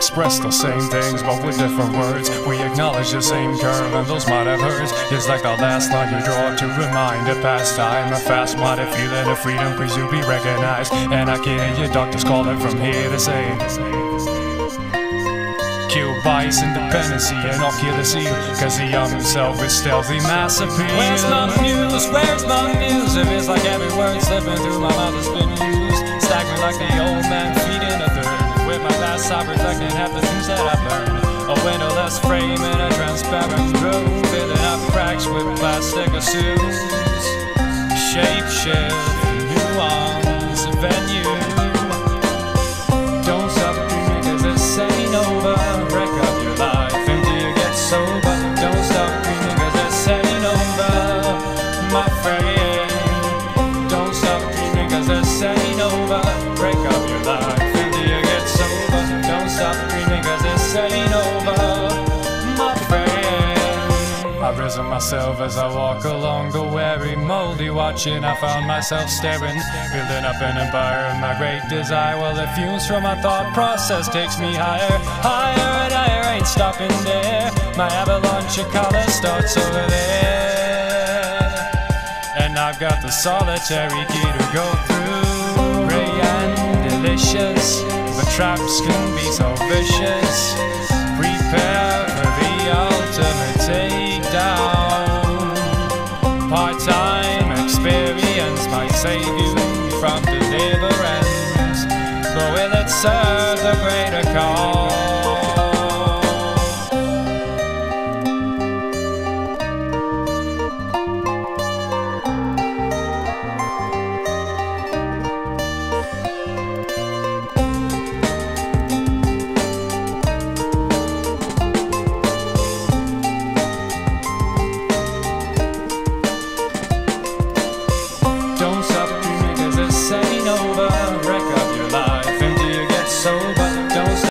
express the same things, but with different words. We acknowledge the same curve, and those might have hurts. It's like the last line you draw to remind a past time. A fast-minded feeling of freedom, please you be recognized. And I can hear your doctors calling from here to say, kill bias, independency, and I'll kill the seal, cause the young himself is stealthy mass appeal. Where's my muse? Where's my muse? If it's like every word slipping through my mouth has been used, staggering like the old man feeding a third. With my past I reflecting half the things that I've learned. A windowless frame in a transparent room, filling up cracks with plastic assumes. Shape shift, nuance, venue. Don't stop dreaming cause this ain't over. Wreck up your life until you get sober. Don't stop dreaming cause this ain't over, my friend. Don't stop dreaming cause this ain't over. Break up your life until you get sober. Don't stop dreaming cause this ain't over, my friend. I've risen myself as I walk along the weary, moldy watching. I found myself staring, building up an empire of my great desire. Well, the fumes from my thought process takes me higher, higher and higher, ain't stopping there. My avalanche of color starts over there, and I've got the solitary key to go through. Ray and delicious, but traps can be so vicious. Prepare for the